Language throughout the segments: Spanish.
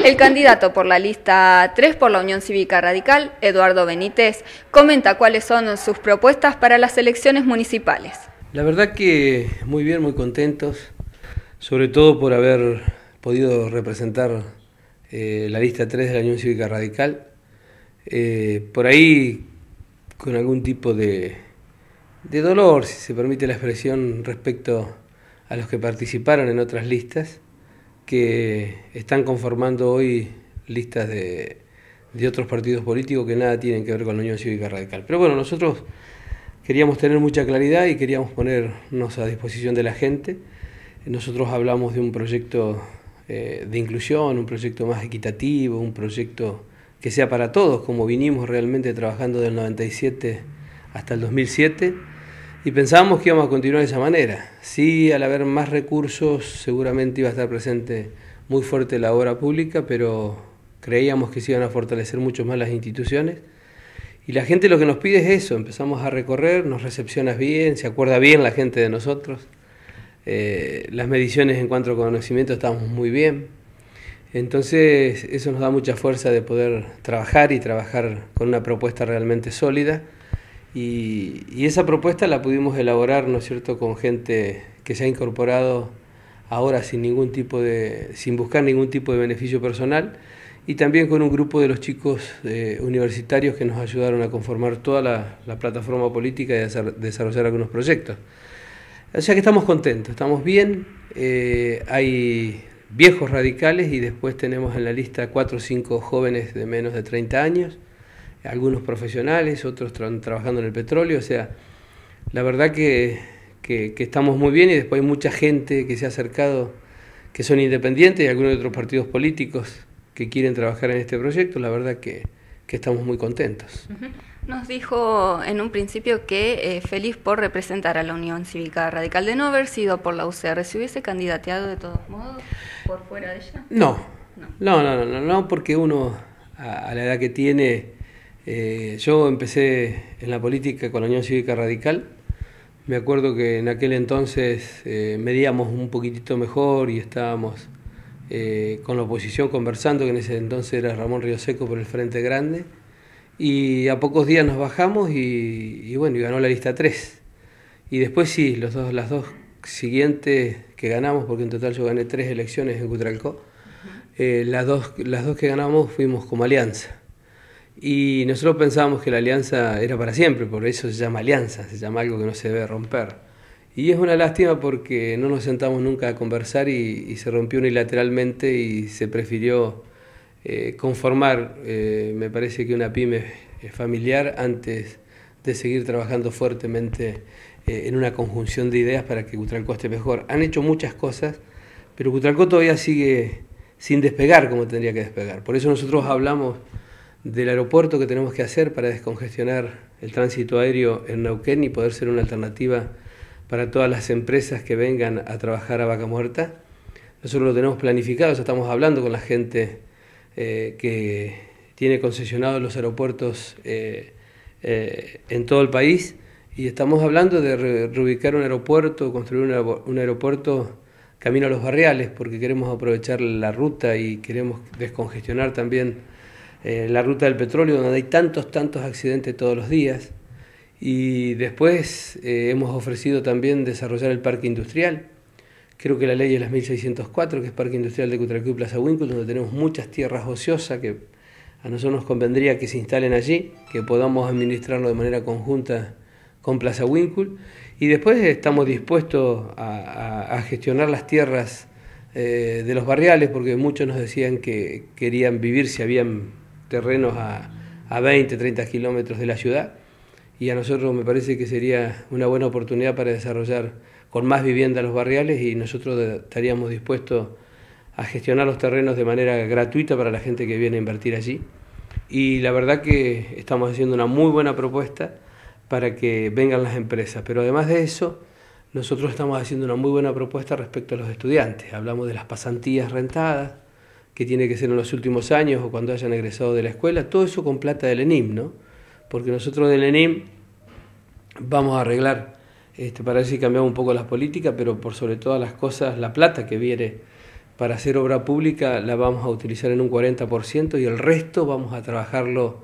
El candidato por la lista 3 por la Unión Cívica Radical, Eduardo Benítez, comenta cuáles son sus propuestas para las elecciones municipales. La verdad que muy bien, muy contentos, sobre todo por haber podido representar la lista 3 de la Unión Cívica Radical. Por ahí con algún tipo de dolor, si se permite la expresión, respecto a los que participaron en otras listas, que están conformando hoy listas de otros partidos políticos que nada tienen que ver con la Unión Cívica Radical. Pero bueno, nosotros queríamos tener mucha claridad y queríamos ponernos a disposición de la gente. Nosotros hablamos de un proyecto de inclusión, un proyecto más equitativo, un proyecto que sea para todos, como vinimos realmente trabajando del 97 hasta el 2007, y pensábamos que íbamos a continuar de esa manera. Sí, al haber más recursos seguramente iba a estar presente muy fuerte la obra pública, pero creíamos que se iban a fortalecer mucho más las instituciones, y la gente lo que nos pide es eso. Empezamos a recorrer, nos recepcionas bien, se acuerda bien la gente de nosotros, las mediciones en cuanto a conocimiento estamos muy bien, entonces eso nos da mucha fuerza de poder trabajar y trabajar con una propuesta realmente sólida. Y esa propuesta la pudimos elaborar, ¿no es cierto?, con gente que se ha incorporado ahora sin buscar ningún tipo de beneficio personal, y también con un grupo de los chicos universitarios que nos ayudaron a conformar toda la plataforma política y a desarrollar algunos proyectos. O sea que estamos contentos, estamos bien. Hay viejos radicales y después tenemos en la lista 4 o 5 jóvenes de menos de 30 años, algunos profesionales, otros trabajando en el petróleo. O sea, la verdad que estamos muy bien, y después hay mucha gente que se ha acercado, que son independientes y algunos de otros partidos políticos que quieren trabajar en este proyecto. La verdad que estamos muy contentos. Nos dijo en un principio que feliz por representar a la Unión Cívica Radical, de no haber sido por la UCR. ¿Se hubiese candidateado de todos modos por fuera de ella? No, porque uno a la edad que tiene, yo empecé en la política con la Unión Cívica Radical. Me acuerdo que en aquel entonces medíamos un poquitito mejor y estábamos con la oposición conversando, que en ese entonces era Ramón Río Seco por el Frente Grande, y a pocos días nos bajamos y ganó la lista 3. Y después sí, las dos siguientes que ganamos, porque en total yo gané 3 elecciones en Cutralcó, las dos que ganamos fuimos como alianza. Y nosotros pensábamos que la alianza era para siempre, por eso se llama alianza, se llama algo que no se debe romper. Y es una lástima porque no nos sentamos nunca a conversar y se rompió unilateralmente y se prefirió conformar, me parece que una pyme familiar, antes de seguir trabajando fuertemente en una conjunción de ideas para que Cutralcó esté mejor. Han hecho muchas cosas, pero Cutralcó todavía sigue sin despegar como tendría que despegar. Por eso nosotros hablamos del aeropuerto que tenemos que hacer para descongestionar el tránsito aéreo en Neuquén y poder ser una alternativa para todas las empresas que vengan a trabajar a Vaca Muerta. Nosotros lo tenemos planificado, ya estamos hablando con la gente que tiene concesionados los aeropuertos en todo el país, y estamos hablando de reubicar un aeropuerto, construir un aeropuerto camino a los barriales, porque queremos aprovechar la ruta y queremos descongestionar también la ruta del petróleo, donde hay tantos accidentes todos los días. Y después hemos ofrecido también desarrollar el parque industrial. Creo que la ley es la 1604, que es Parque Industrial de Cutralcó y Plaza Huíncul, donde tenemos muchas tierras ociosas que a nosotros nos convendría que se instalen allí, que podamos administrarlo de manera conjunta con Plaza Huíncul. Y después estamos dispuestos a gestionar las tierras de los barriales, porque muchos nos decían que querían vivir si habían terrenos a 20, 30 kilómetros de la ciudad. Y a nosotros me parece que sería una buena oportunidad para desarrollar con más vivienda los barriales, y nosotros estaríamos dispuestos a gestionar los terrenos de manera gratuita para la gente que viene a invertir allí. Y la verdad que estamos haciendo una muy buena propuesta para que vengan las empresas. Pero además de eso, nosotros estamos haciendo una muy buena propuesta respecto a los estudiantes. Hablamos de las pasantías rentadas, que tiene que ser en los últimos años o cuando hayan egresado de la escuela, todo eso con plata del ENIM, ¿no? Porque nosotros del ENIM vamos a arreglar, para ver si cambiamos un poco las políticas, pero por sobre todas las cosas, la plata que viene para hacer obra pública la vamos a utilizar en un 40% y el resto vamos a trabajarlo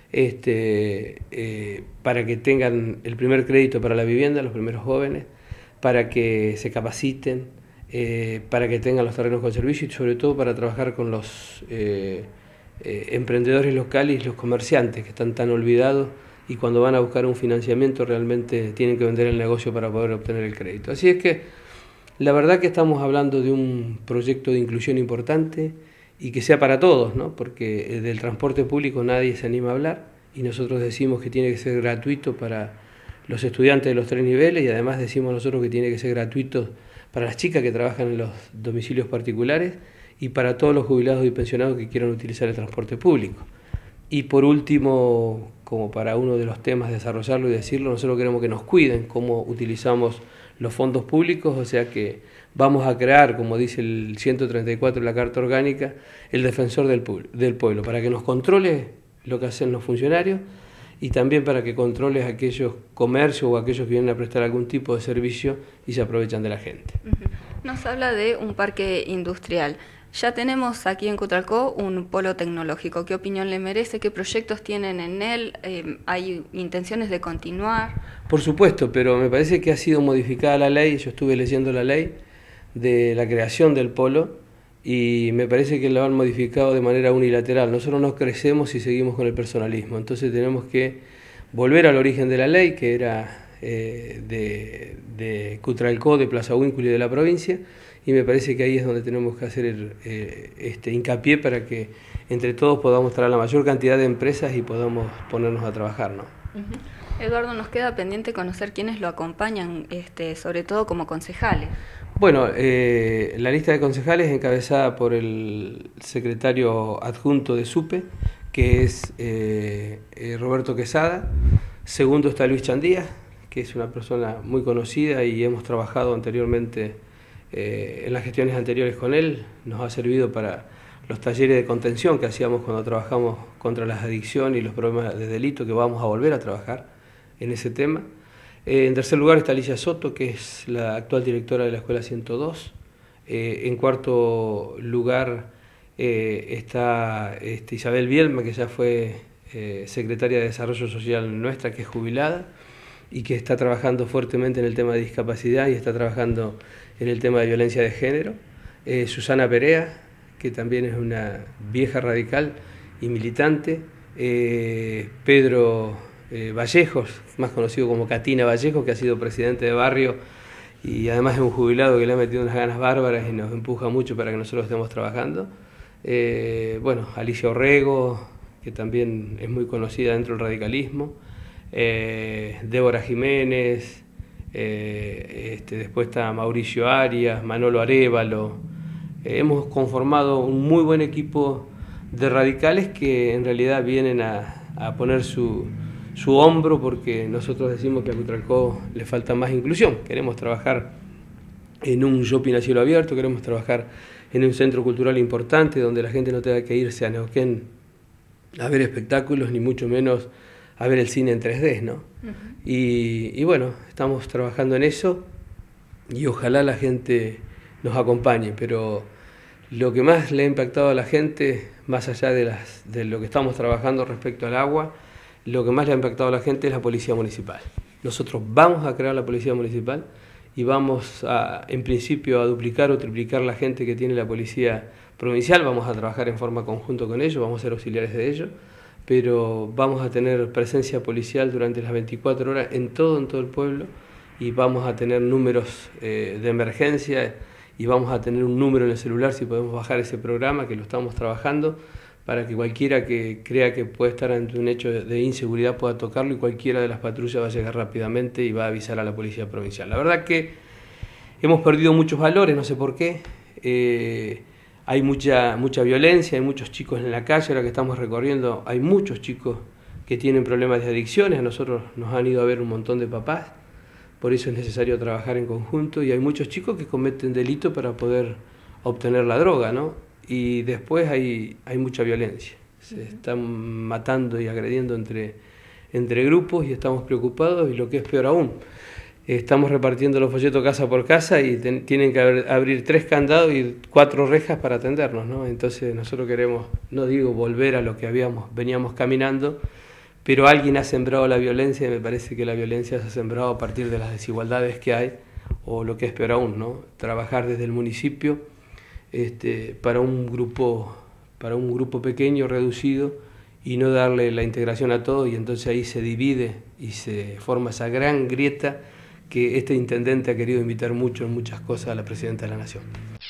para que tengan el primer crédito para la vivienda, los primeros jóvenes, para que se capaciten, para que tengan los terrenos con servicio y sobre todo para trabajar con los emprendedores locales y los comerciantes que están tan olvidados y cuando van a buscar un financiamiento realmente tienen que vender el negocio para poder obtener el crédito. Así es que la verdad que estamos hablando de un proyecto de inclusión importante y que sea para todos, ¿no? Porque del transporte público nadie se anima a hablar y nosotros decimos que tiene que ser gratuito para los estudiantes de los 3 niveles y además decimos nosotros que tiene que ser gratuito para las chicas que trabajan en los domicilios particulares y para todos los jubilados y pensionados que quieran utilizar el transporte público. Y por último, como para uno de los temas desarrollarlo y decirlo, nosotros queremos que nos cuiden cómo utilizamos los fondos públicos, o sea que vamos a crear, como dice el 134 de la Carta Orgánica, el defensor del pueblo, para que nos controle lo que hacen los funcionarios y también para que controle aquellos comercios o aquellos que vienen a prestar algún tipo de servicio y se aprovechan de la gente. Nos habla de un parque industrial. Ya tenemos aquí en Cutralcó un polo tecnológico. ¿Qué opinión le merece? ¿Qué proyectos tienen en él? ¿Hay intenciones de continuar? Por supuesto, pero me parece que ha sido modificada la ley. Yo estuve leyendo la ley de la creación del polo y me parece que la han modificado de manera unilateral. Nosotros no crecemos si seguimos con el personalismo. Entonces tenemos que volver al origen de la ley, que era de Cutralcó, de Plaza Huíncul y de la provincia, y me parece que ahí es donde tenemos que hacer hincapié para que entre todos podamos traer la mayor cantidad de empresas y podamos ponernos a trabajar, ¿no? Eduardo, nos queda pendiente conocer quiénes lo acompañan, sobre todo como concejales. Bueno, la lista de concejales es encabezada por el secretario adjunto de SUPE, que es Roberto Quesada. Segundo está Luis Chandía, que es una persona muy conocida y hemos trabajado anteriormente en las gestiones anteriores con él. Nos ha servido para los talleres de contención que hacíamos cuando trabajamos contra las adicciones y los problemas de delito, que vamos a volver a trabajar en ese tema. En tercer lugar está Alicia Soto, que es la actual directora de la Escuela 102. En cuarto lugar está Isabel Bielma, que ya fue secretaria de Desarrollo Social nuestra, que es jubilada y que está trabajando fuertemente en el tema de discapacidad y está trabajando en el tema de violencia de género. Susana Perea, que también es una vieja radical y militante. Pedro Vallejos, más conocido como Catina Vallejos, que ha sido presidente de barrio y además es un jubilado que le ha metido unas ganas bárbaras y nos empuja mucho para que nosotros estemos trabajando. Bueno, Alicia Orrego, que también es muy conocida dentro del radicalismo. Débora Jiménez, después está Mauricio Arias, Manolo Arévalo. Hemos conformado un muy buen equipo de radicales que en realidad vienen a poner su hombro, porque nosotros decimos que a Cutralcó le falta más inclusión. Queremos trabajar en un shopping a cielo abierto, queremos trabajar en un centro cultural importante donde la gente no tenga que irse a Neuquén a ver espectáculos, ni mucho menos a ver el cine en 3D, ¿no? Y bueno, estamos trabajando en eso y ojalá la gente nos acompañe, pero lo que más le ha impactado a la gente, más allá de lo que estamos trabajando respecto al agua, lo que más le ha impactado a la gente es la policía municipal. Nosotros vamos a crear la policía municipal y vamos en principio a duplicar o triplicar la gente que tiene la policía provincial. Vamos a trabajar en forma conjunta con ellos, vamos a ser auxiliares de ellos, pero vamos a tener presencia policial durante las 24 horas en todo el pueblo y vamos a tener números de emergencia y vamos a tener un número en el celular si podemos bajar ese programa, que lo estamos trabajando, para que cualquiera que crea que puede estar ante un hecho de inseguridad pueda tocarlo y cualquiera de las patrullas va a llegar rápidamente y va a avisar a la policía provincial. La verdad que hemos perdido muchos valores, no sé por qué. Hay mucha violencia, hay muchos chicos en la calle, ahora que estamos recorriendo, hay muchos chicos que tienen problemas de adicciones, a nosotros nos han ido a ver un montón de papás, por eso es necesario trabajar en conjunto, y hay muchos chicos que cometen delito para poder obtener la droga, ¿no? Y después hay mucha violencia, se están matando y agrediendo entre grupos y estamos preocupados, y lo que es peor aún, estamos repartiendo los folletos casa por casa y tienen que abrir 3 candados y 4 rejas para atendernos, ¿no? Entonces nosotros queremos, no digo volver a lo que veníamos caminando, pero alguien ha sembrado la violencia y me parece que la violencia se ha sembrado a partir de las desigualdades que hay, o lo que es peor aún, ¿no? Trabajar desde el municipio para un grupo pequeño, reducido, y no darle la integración a todos, y entonces ahí se divide y se forma esa gran grieta que este intendente ha querido invitar mucho en muchas cosas a la Presidenta de la Nación.